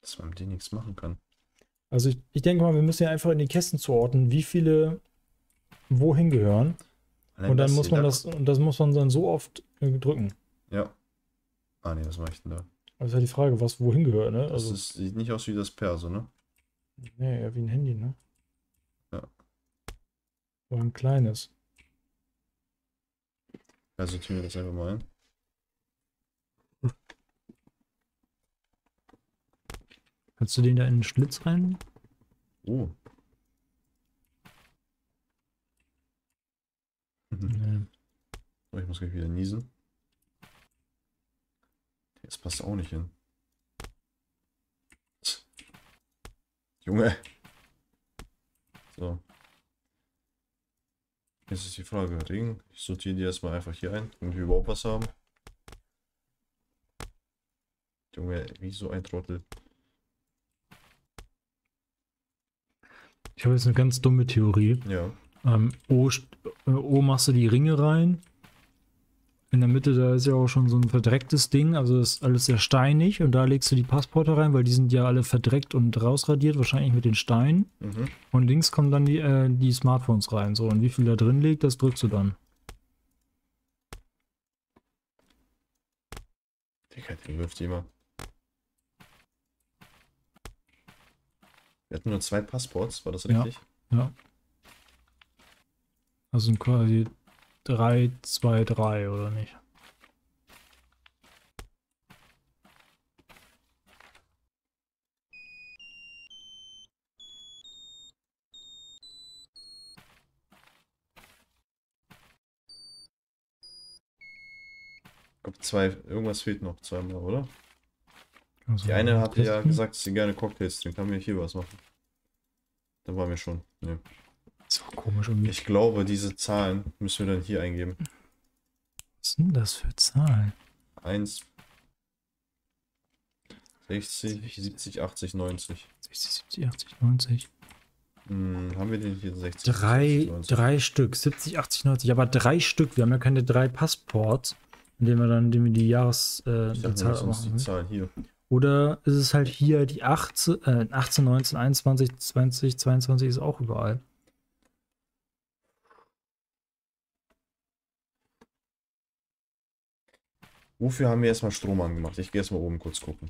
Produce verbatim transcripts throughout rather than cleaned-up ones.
Dass man mit denen nichts machen kann. Also ich, ich denke mal, wir müssen ja einfach in die Kästen zuordnen, wie viele wohin gehören. Allein Und dann das muss hier, man da- das, und das muss man dann so oft äh, drücken. Ja. Ah ne, was mache ich denn da? Das ist ja die Frage, was wohin gehört, ne? Das Also, ist, sieht nicht aus wie das Perso, ne? nee, eher wie ein Handy, ne? Ja. Oder ein kleines. Also tun wir das einfach mal ein. Kannst du den da in den Schlitz rein? Oh. Nee. Oh, ich muss gleich wieder niesen. Das passt auch nicht hin. Junge. So. Jetzt ist die Frage, Ring. Ich sortiere die erstmal einfach hier ein, damit wir überhaupt was haben. Junge, wie so ein Trottel. Ich habe jetzt eine ganz dumme Theorie. Ja. Ähm, o, st- äh, O machst du die Ringe rein. In der Mitte, da ist ja auch schon so ein verdrecktes Ding, also ist alles sehr steinig und da legst du die Passporte rein, weil die sind ja alle verdreckt und rausradiert, wahrscheinlich mit den Steinen. Mhm. Und links kommen dann die, äh, die Smartphones rein. So, und wie viel da drin liegt, das drückst du dann. Digga, der wirft die immer. Wir hatten nur zwei Passports, war das Ja. richtig? Ja. Also sind quasi drei, zwei, drei, oder nicht? Ich glaube, zwei, irgendwas fehlt noch zweimal, oder? Also Die eine hatte ja testen. gesagt, dass sie gerne Cocktails trinkt. Kann wir hier was machen? Da waren wir schon. Nee. So komisch irgendwie. Ich glaube, diese Zahlen müssen wir dann hier eingeben. Was sind das für Zahlen? eins, sechzig, siebzig, achtzig, neunzig. sechzig, siebzig, achtzig, neunzig. Hm, haben wir den hier sechzig? Drei, siebzig, neunzig? drei Stück. siebzig, achtzig, neunzig. Aber drei Stück. Wir haben ja keine drei Passports, indem wir dann indem wir die Jahres äh, Ich die dachte, Zahl das ist die machen. Zahl hier. Oder ist es halt hier die achtzehn, äh, achtzehn, neunzehn, einundzwanzig, zwanzig, zweiundzwanzig ist auch überall. Wofür haben wir erstmal Strom angemacht? Ich gehe erstmal oben kurz gucken.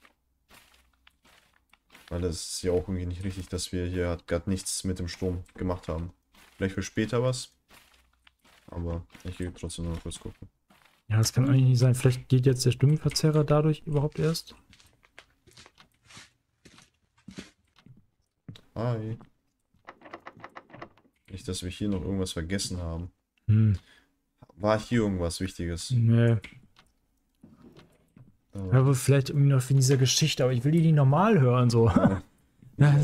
Weil das ist ja auch irgendwie nicht richtig, dass wir hier gerade nichts mit dem Strom gemacht haben. Vielleicht für später was. Aber ich gehe trotzdem noch kurz gucken. Ja, das kann eigentlich nicht sein. Vielleicht geht jetzt der Stimmenverzerrer dadurch überhaupt erst. Hi. Nicht, dass wir hier noch irgendwas vergessen haben. Hm. War hier irgendwas Wichtiges? Nee. Oh. Aber vielleicht irgendwie noch in dieser Geschichte, aber ich will die nicht normal hören, so. Ja. Ja.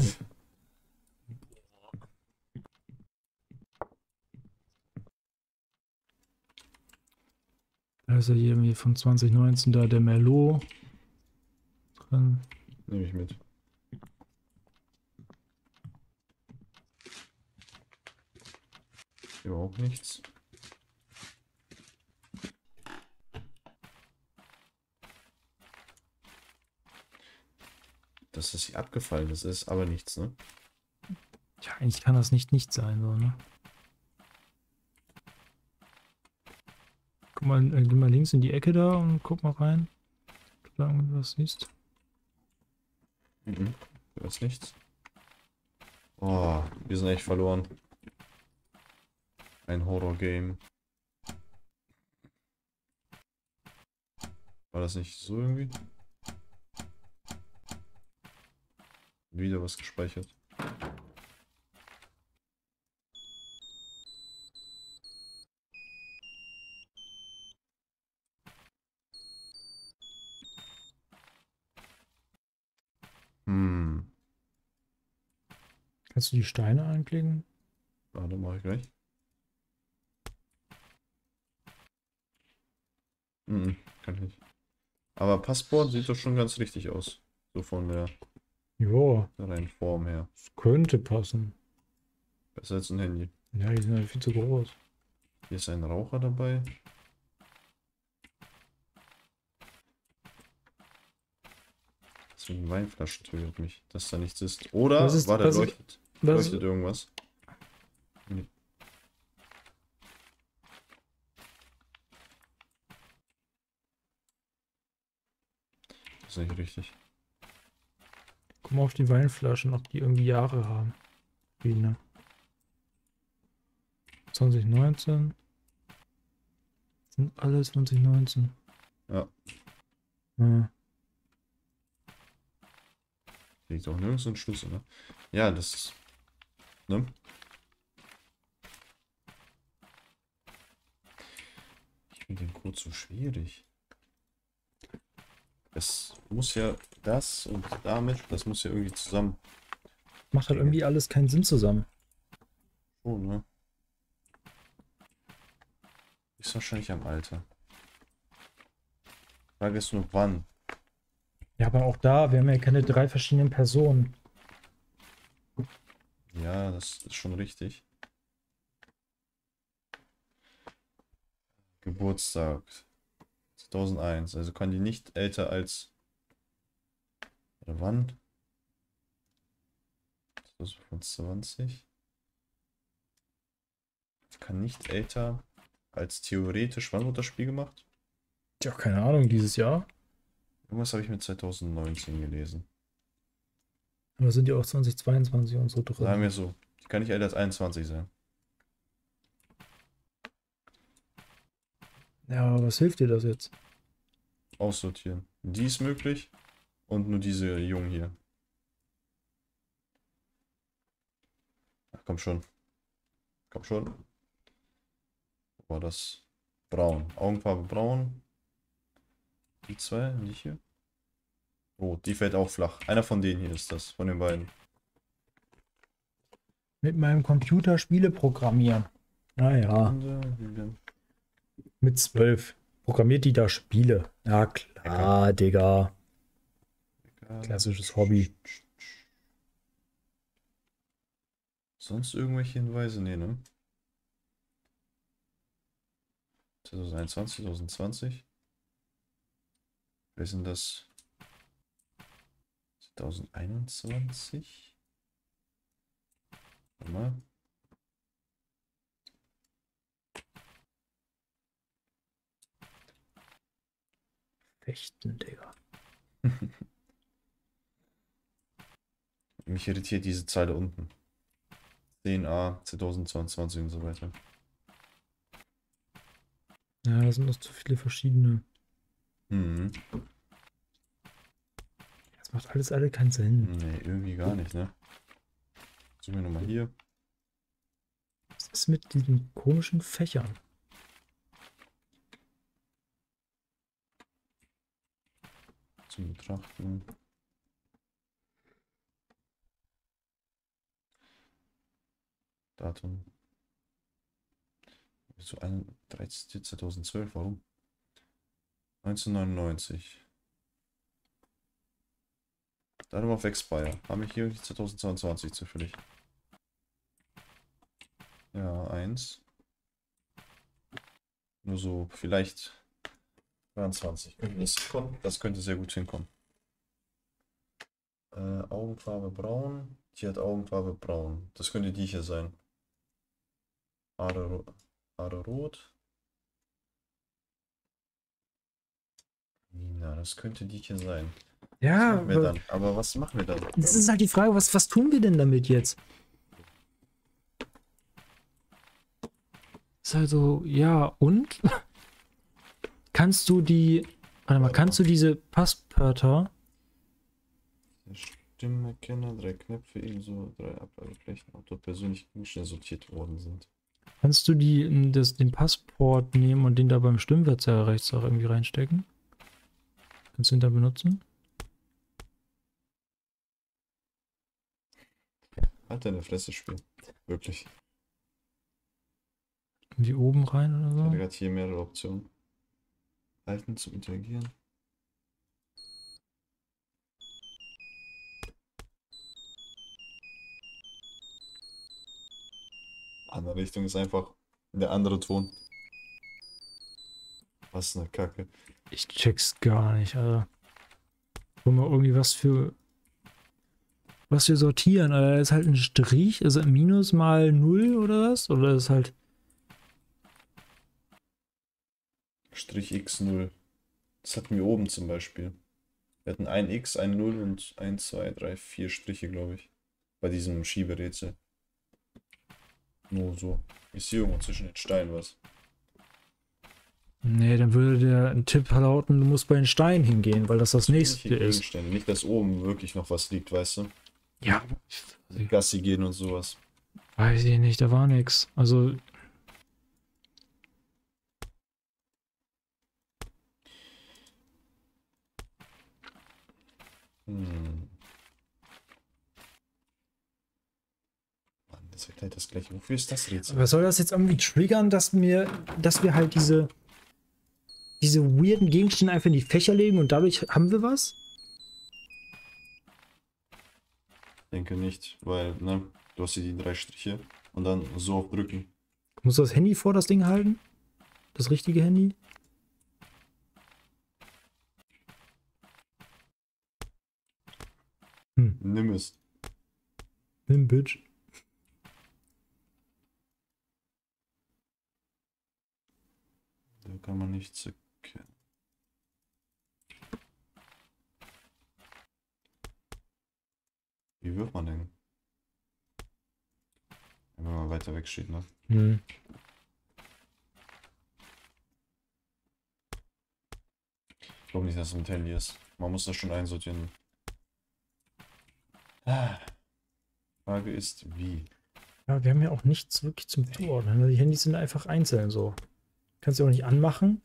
Da ist ja hier irgendwie von zwanzig neunzehn da der Merlot drin. Nehme ich mit. Hier auch nichts. Dass das hier abgefallen ist, ist aber nichts, ne? Ja, eigentlich kann das nicht nicht sein, so, ne? Guck mal, äh, geh mal links in die Ecke da und guck mal rein. Solange du was siehst. Mhm. Da ist nichts. Oh, wir sind echt verloren. Ein Horror-Game. War das nicht so irgendwie? Wieder was gespeichert. Hm. Kannst du die Steine anklicken? Warte, mache ich gleich. Mhm, kann ich nicht. Aber Passport sieht doch schon ganz richtig aus. So von der, Ja, der reinen Form her. das könnte passen. Besser als ein Handy. Ja, die sind ja viel zu groß. Hier ist ein Raucher dabei. Das mit den Weinflaschen tötet mich, dass da nichts ist. Oder Was ist- war da was ist- leuchtet, Was? leuchtet irgendwas. Nee. Das ist nicht richtig. Guck mal auf die Weinflaschen, ob die irgendwie Jahre haben. Wie, ne? zwanzig neunzehn. Sind alle zwanzig neunzehn. Ja. Ja. Liegt auch nirgends ein Schlüssel, ne? Ja, das ist. Ne? Ich finde den Code so schwierig. Es muss ja das und damit, das muss ja irgendwie zusammen. Macht halt irgendwie alles keinen Sinn zusammen. Oh, ne? Ist wahrscheinlich am Alter. Frage ist nur wann. Ja, aber auch da, wir haben ja keine drei verschiedenen Personen. Ja, das ist schon richtig. Geburtstag zweitausendeins. Also kann die nicht älter als. Oder wann? zweitausendfünfundzwanzig. Kann nicht älter als theoretisch. Wann wurde das Spiel gemacht? Tja, keine Ahnung, dieses Jahr. Irgendwas habe ich mit zweitausendneunzehn gelesen. Aber sind ja auch zwanzig zweiundzwanzig und so drin. Sagen wir so. Die kann nicht älter als einundzwanzig sein. Ja, aber was hilft dir das jetzt? Aussortieren. Die ist möglich. Und nur diese Jungen hier. Ach, komm schon. Komm schon. Wo war das? Braun. Augenfarbe braun. Die zwei, die hier. Oh, die fällt auch flach. Einer von denen hier ist das. Von den beiden. Mit meinem Computer Spiele programmieren. Naja, mit zwölf. Programmiert die da Spiele? Ja, klar, Digga. Klassisches Hobby. Sonst irgendwelche Hinweise? Nee, ne? zweitausendeinundzwanzig, zweitausendzwanzig. Wer ist denn das? zweitausendeinundzwanzig? Warte mal. Fechten, Digga. Mich irritiert diese Zeile unten. zehn a zweitausendzweiundzwanzig und so weiter. Ja, da sind noch zu viele verschiedene. Mhm. Das macht alles alle keinen Sinn. Nee, irgendwie gar nicht, ne? Suchen wir nochmal hier. Was ist mit diesen komischen Fächern? Zum Betrachten. Datum. So dreizehnten zweitausendzwölf, warum? neunzehnhundertneunundneunzig. Datum auf Expire. Haben wir hier zweitausendzweiundzwanzig zufällig? Ja, eins. Nur so, vielleicht zweiundzwanzig. Das, das könnte sehr gut hinkommen. Äh, Augenfarbe braun. Die hat Augenfarbe braun. Das könnte die hier sein. Haare, Haare rot. Nina, das könnte die hier sein. Ja, Was machen wir dann? Aber was machen wir dann? das ist halt die Frage, was, was tun wir denn damit jetzt? Ist halt so, ja, und? Kannst du die, warte mal, kannst du diese Passwörter, Stimmerkenner, drei Knöpfe, ebenso drei Ablageflächen, ob dort persönliche Gegenstände sortiert worden sind. kannst du die, das, den Passport nehmen und den da beim Stimmverzerrer rechts auch irgendwie reinstecken? Kannst du den da benutzen? Halt deine Fresse, Spiel. Wirklich. Irgendwie oben rein oder Ich so? hatte gerade hier mehrere Optionen. Halten zum Interagieren. Andere Richtung ist einfach der andere Ton. Was eine Kacke. Ich check's gar nicht, Alter. Wollen wir irgendwie was für was wir sortieren? Oder ist halt ein Strich, ist ein Minus mal null oder was? Oder ist halt. Strich x null. Das hatten wir oben zum Beispiel. Wir hatten ein X, ein null und eins, zwei, drei, vier Striche, glaube ich. Bei diesem Schieberätsel. Nur so. Ich sehe irgendwo zwischen den Steinen was. Nee, dann würde der ein Tipp lauten, du musst bei den Steinen hingehen, weil das das nächste Nicht ist. Gegenstände. Nicht, dass oben wirklich noch was liegt, weißt du? Ja. Gassi gehen und sowas. Weiß ich nicht, da war nix. Also. Hm. Mann, das wird halt das gleiche. Wofür ist das Rätsel? Was soll das jetzt irgendwie triggern, dass wir, dass wir halt diese, diese weirden Gegenstände einfach in die Fächer legen und dadurch haben wir was? Ich denke nicht, weil, ne, du hast hier die drei Striche und dann so auf drücken. Muss das Handy vor das Ding halten? Das richtige Handy? Hm. Nimm es. Nimm, Bitch. Da kann man nichts erkennen. Wie wird man denn? Wenn man weiter weg steht, ne? Hm. Ich glaube nicht, dass es mit Handy ist. Man muss das schon einsortieren. Ah. Frage ist, wie? Ja, wir haben ja auch nichts wirklich zum Zuordnen. Die Handys sind einfach einzeln so. Kannst du auch nicht anmachen.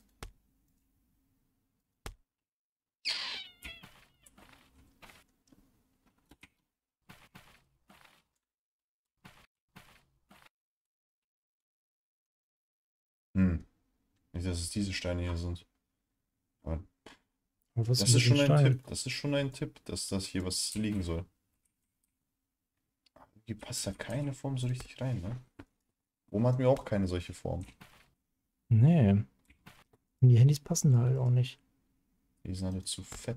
Hm. Nicht, dass es diese Steine hier sind. Aber Aber was das mit ist schon den ein Steinen? Tipp. Das ist schon ein Tipp, dass das hier was liegen soll. Hier passt da keine Form so richtig rein, ne? Oben hatten wir auch keine solche Form. Nee. Die Handys passen halt auch nicht. Die sind alle zu fett.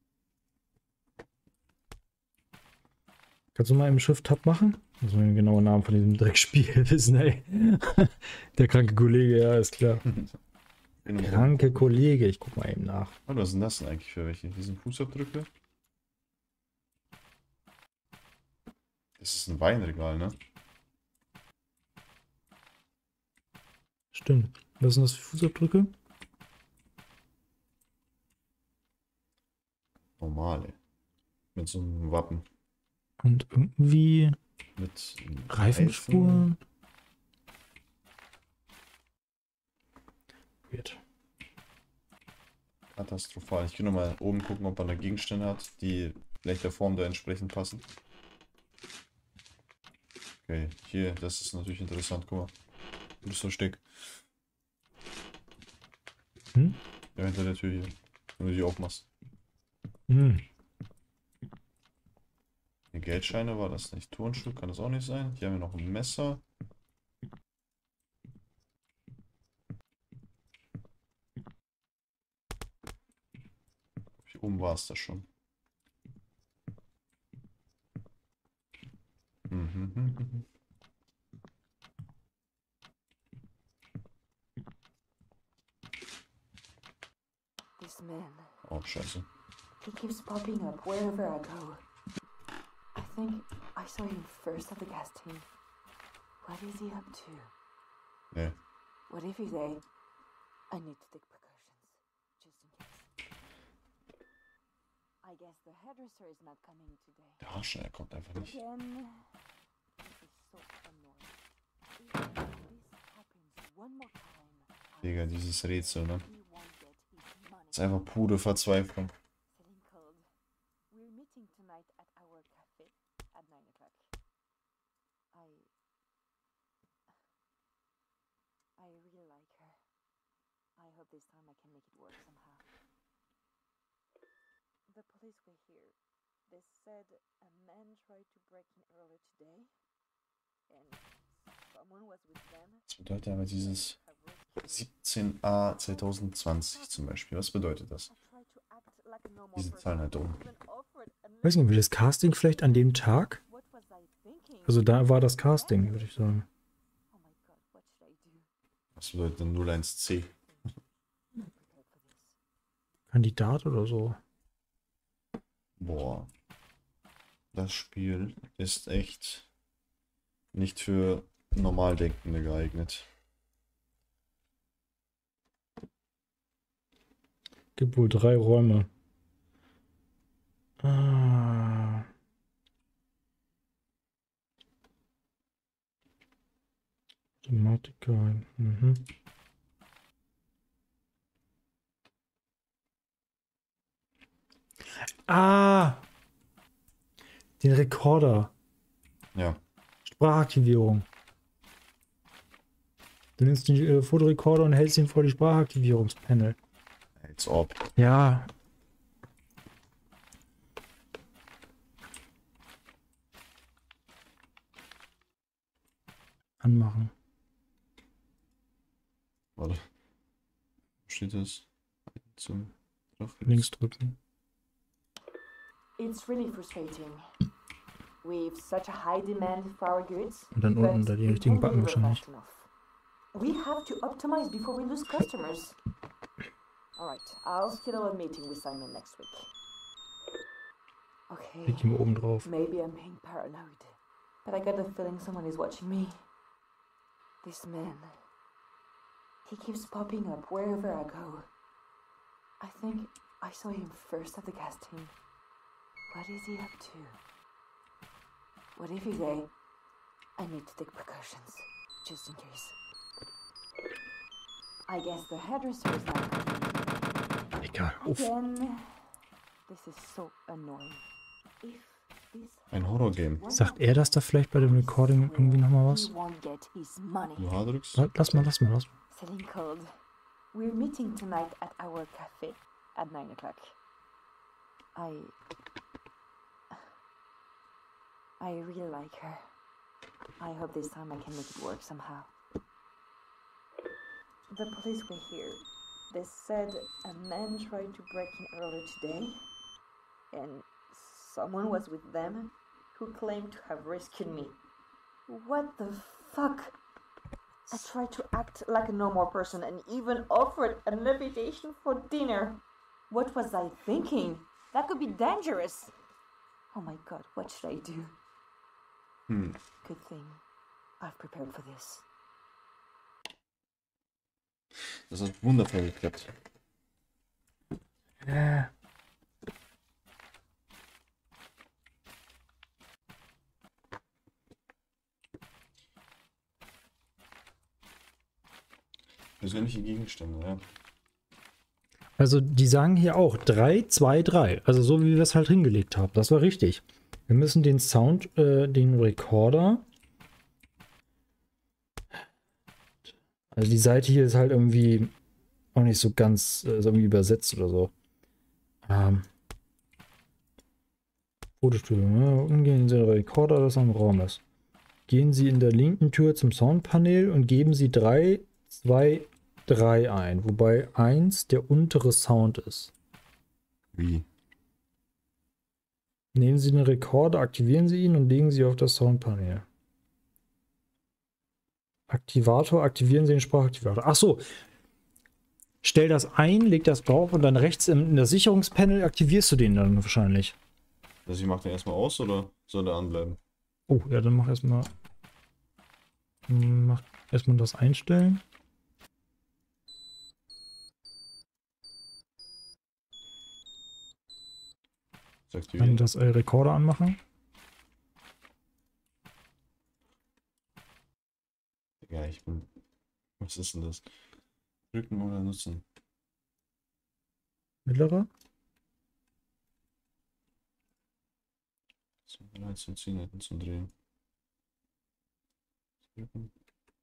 Kannst du mal im Shift-Tab machen? Muss man den genauen Namen von diesem Dreckspiel wissen, ey. Der kranke Kollege, ja, ist klar. Kranke Kollege, ich guck mal eben nach. Oh, was sind das denn eigentlich für welche? Diesen Fußabdrücke? Das ist ein Weinregal, ne? Stimmt. Was sind das für Fußabdrücke? Normale. Mit so einem Wappen. Und irgendwie Mit Reifenspuren. Weird. Katastrophal. Ich kann noch mal oben gucken, ob man da Gegenstände hat, die vielleicht der Form da entsprechend passen. Okay, hier, das ist natürlich interessant. Guck mal. Du bist Versteck. Hm? Ja, hinter der Tür hier. Wenn du die aufmachst. Hm. Die Geldscheine war das nicht. Turnschuh kann das auch nicht sein. Hier haben wir noch ein Messer. Hier oben war es das schon. Mhm, mhm, mhm. This man, Oh, scheiße. he keeps popping up wherever I go. I think I saw him first at the gas tank. What is he up to? Nee. What if he's a... I need to take precautions, just in case. I guess the hairdresser is not coming today. Der Haarschneider kommt einfach nicht. Again, this is so annoying. If this happens one more time, Digga, dieses Rätsel, ne? he won't get his money. Das ist einfach pure Verzweiflung. Selling cold. We're meeting tonight at our cafe at nine o'clock. I... I really like her. I hope this time I can make it work somehow. The police were here. They said a man tried to break in earlier today. And someone was with them. Das bedeutet aber dieses siebzehn a zwanzig zwanzig zum Beispiel. Was bedeutet das? I tried to act like a Diese Zahlen halt um. Weiß nicht, will das Casting vielleicht an dem Tag? Also da war das Casting, würde ich sagen. Was bedeutet denn null eins C? Kandidat oder so. Boah. Das Spiel ist echt nicht für Normaldenkende geeignet. Gibt wohl drei Räume. Ah. Thematiker. Mhm. Ah! Den Rekorder. Ja. Sprachaktivierung. Du nimmst den äh, Fotorekorder und hältst ihn vor die Sprachaktivierungspanel. Als ob. Ja. Anmachen. Warte. Wo steht das? Zum Links drücken. It's really frustrating. We've such a high demand for our goods. Und dann unten da die richtigen Button wahrscheinlich. We have to optimize before we lose customers. Alright, I'll schedule a meeting with Simon next week. Okay. Leg ihn oben drauf. Maybe I'm being paranoid, but I got the feeling someone is watching me. This man. He keeps popping up wherever I go. I think I saw him first at the casting. What is he up to? What if he's a... I need to take precautions, just in case. I guess the hairdresser is not coming. Egal. Uff. Again. This is so annoying. If this... Ein Horror-Game. Sagt er das da vielleicht bei dem Recording irgendwie nochmal was? He won't get his money. Du H drückst? Lass mal, lass mal, lass mal. Selling cold. We're meeting tonight at our cafe at nine o'clock. I... I really like her. I hope this time I can make it work somehow. The police were here. They said a man tried to break in earlier today, and someone was with them who claimed to have rescued me. What the fuck? I tried to act like a normal person and even offered an invitation for dinner. What was I thinking? That could be dangerous. Oh my god, what should I do? Hm. Good thing I've prepared for this. Das hat wundervoll geklappt. Äh. Persönliche Gegenstände, ja. Also die sagen hier auch drei, zwei, drei. Also so wie wir es halt hingelegt haben. Das war richtig. Wir müssen den Sound, äh, den Recorder. Also die Seite hier ist halt irgendwie auch nicht so ganz äh, ist irgendwie übersetzt oder so. Ähm. Fotostudio. Ne? Umgehen Sie den Recorder, das am Raum ist. Gehen Sie in der linken Tür zum Soundpanel und geben Sie drei, zwei, drei ein, wobei eins der untere Sound ist. Wie? Nehmen Sie den Rekorder, aktivieren Sie ihn und legen Sie auf das Soundpanel. Aktivator, aktivieren Sie den Sprachaktivator. Ach so. Stell das ein, leg das drauf und dann rechts in der Sicherungspanel aktivierst du den dann wahrscheinlich. Also ich mach den erstmal aus oder soll der anbleiben? Oh, ja, dann mach erstmal. Mach erstmal das einstellen. Sagst du Dann wie? das äh, Rekorder anmachen. Ja, ich bin. Was ist denn das? Drücken oder nutzen? Mittlerer. Zum Rein, zum Ziehen, hinten zum Drehen. Drücken.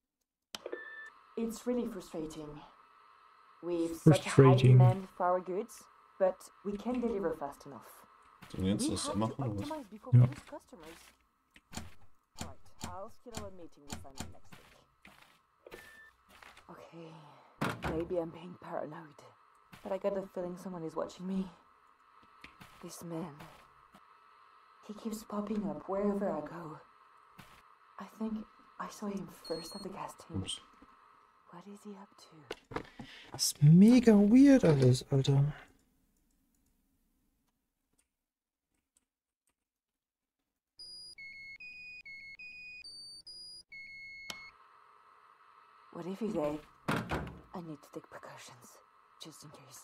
It's really frustrating. We've such a high Frustrating. demand for our goods, but we can't deliver fast enough. Und jetzt We das have to machen oder was? optimize before we Ja. lose customers. Alright, I'll schedule a meeting with Simon next week. Okay, maybe I'm being paranoid, but I got the feeling someone is watching me. This man. He keeps popping up wherever I go. I think I saw him first at the gas tank. Ups. What is he up to? Das ist mega weird alles, Alter. What if he's a... I need to take precautions, just in case.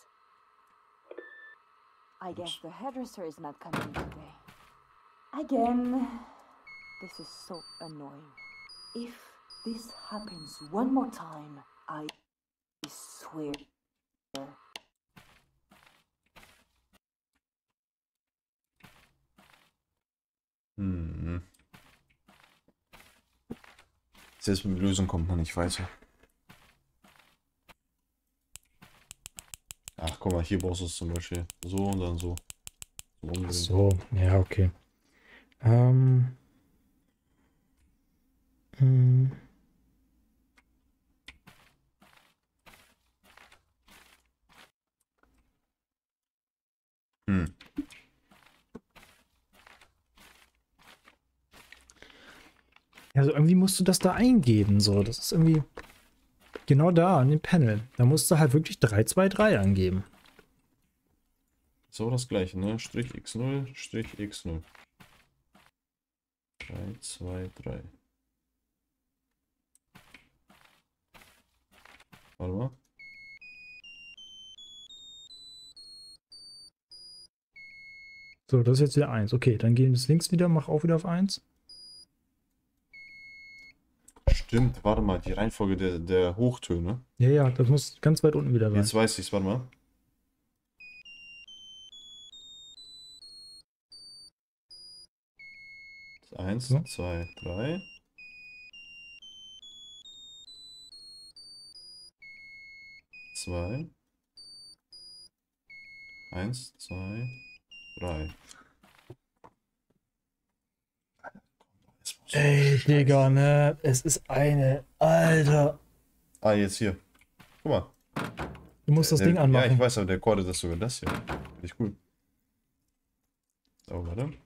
I guess the hairdresser is not coming today. Again. This is so annoying. If this happens one more time, I swear. Hm. Selbst mit Lösung kommt man nicht weiter. Ach, guck mal, hier brauchst du es zum Beispiel so und dann so. So, umdrehen. So, ja, okay. Ähm. Hm. Hm. Also irgendwie musst du das da eingeben, so. Das ist irgendwie genau da an dem Panel. Da musst du halt wirklich drei zwei drei angeben. So das gleiche, ne? Strich x null, Strich x null. drei, zwei, drei. Warte mal. So, das ist jetzt wieder eins. Okay, dann gehen wir das links wieder, mach auch wieder auf eins. Stimmt, warte mal, die Reihenfolge der, der Hochtöne. Ja, ja, das muss ganz weit unten wieder rein. Jetzt weiß ich's, warte mal. Eins, So. zwei, drei. Zwei. Eins, zwei, drei. Ey, Digga, ne? Es ist eine. Alter. Ah, jetzt hier. Guck mal. Du musst das Der- Ding anmachen. Ja, ich weiß, aber der Chord ist sogar das hier. Finde ich cool. So, warte.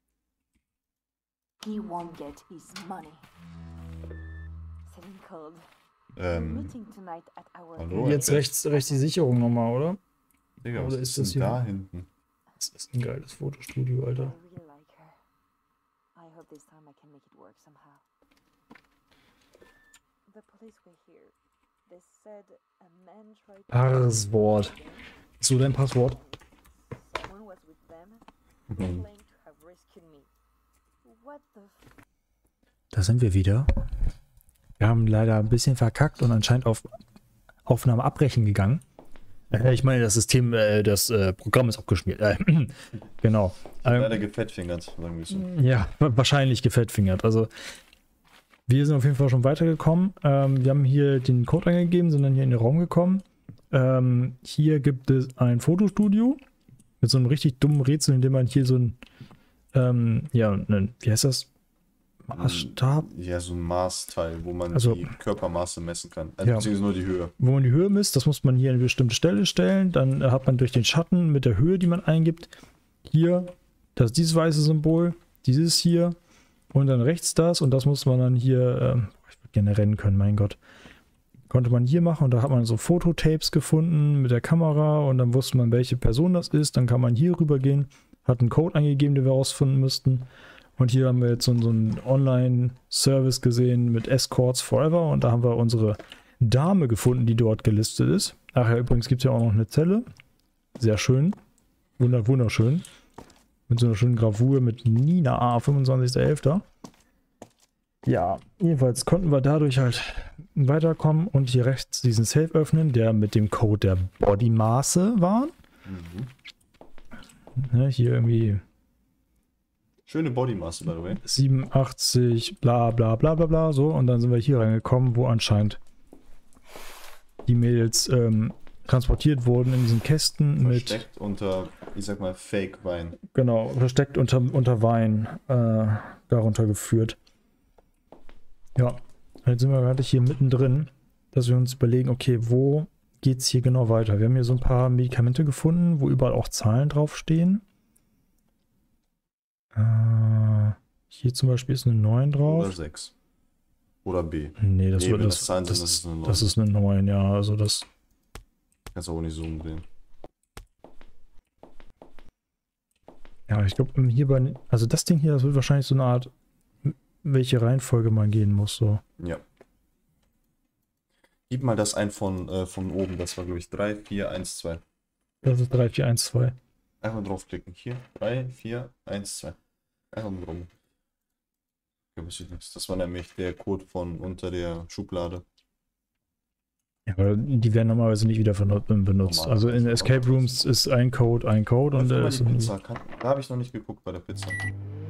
He won't get his money. Selling cold. We're Ähm, meeting tonight at our hallo? Jetzt rechts, rechts die Sicherung nochmal, oder? Digga, was Oder ist, ist das denn hier- da hinten? Das ist ein geiles Fotostudio, I Alter. really like her. I hope this time I can make it work somehow. The police were here. They said a man tried to... Passwort. So dein Passwort. Someone was with them who claimed to have rescued me. What the f... Da sind wir wieder. Wir haben leider ein bisschen verkackt und anscheinend auf Aufnahme abbrechen gegangen. Äh, ich meine, das System, äh, das äh, Programm ist abgeschmiert. Äh, genau. Ähm, Leider gefettfingert, sagen wir so. ja, wa- wahrscheinlich gefettfingert. Also, wir sind auf jeden Fall schon weitergekommen. Ähm, wir haben hier den Code eingegeben, sind dann hier in den Raum gekommen. Ähm, hier gibt es ein Fotostudio mit so einem richtig dummen Rätsel, in dem man hier so ein, ähm, ja, ein, wie heißt das? Maßstab, Ja, so ein Maßteil, wo man Also- die Körpermaße messen kann. Also Ja. beziehungsweise nur die Höhe. wo man die Höhe misst. Das muss man hier an eine bestimmte Stelle stellen. Dann äh, hat man durch den Schatten mit der Höhe, die man eingibt, hier das dieses weiße Symbol, dieses hier und dann rechts das und das muss man dann hier, ähm, ich würde gerne rennen können, mein Gott. Konnte man hier machen und da hat man so Fototapes gefunden mit der Kamera und dann wusste man, welche Person das ist. Dann kann man hier rüber gehen, hat einen Code eingegeben, den wir rausfinden müssten. Und hier haben wir jetzt so, so einen Online-Service gesehen mit Escorts Forever und da haben wir unsere Dame gefunden, die dort gelistet ist. Ach ja, übrigens gibt es ja auch noch eine Zelle. Sehr schön. Wunder, wunderschön. Mit so einer schönen Gravur mit Nina A, fünfundzwanzigster elfter Ja, jedenfalls konnten wir dadurch halt weiterkommen und hier rechts diesen Safe öffnen, der mit dem Code der Bodymaße war. Mhm. Ne, hier irgendwie Schöne Bodymasse, by the way. siebenundachtzig, bla bla bla bla bla, so. Und dann sind wir hier reingekommen, wo anscheinend die Mädels ähm, transportiert wurden in diesen Kästen mit, Versteckt unter, ich sag mal, Fake-Wein. genau, versteckt unter, unter Wein äh, darunter geführt. Ja, jetzt sind wir gerade hier mittendrin, dass wir uns überlegen, okay, wo geht's hier genau weiter? Wir haben hier so ein paar Medikamente gefunden, wo überall auch Zahlen draufstehen. Hier zum Beispiel ist eine neun drauf. Oder sechs. Oder B. Nee, das Nee, wird wenn das, das Zahlen sind, das, das ist eine neun. das ist eine neun, ja. Also das. Kannst du auch nicht so umdrehen. Ja, ich glaube, hier bei. Also das Ding hier, das wird wahrscheinlich so eine Art, welche Reihenfolge man gehen muss. So. Ja. Gib mal das ein von, äh, von oben. Das war, glaube ich, drei, vier, eins, zwei. Das ist drei, vier, eins, zwei. Einfach draufklicken. Hier. drei, vier, eins, zwei. Einfach mal rum. Das war nämlich der Code von unter der Schublade. Ja, aber die werden normalerweise nicht wieder benutzt. Normal, Also in normal. Escape Rooms ist ein Code, ein Code und Öffne der mal ist. die Pizza. Kann, da habe ich noch nicht geguckt bei der Pizza.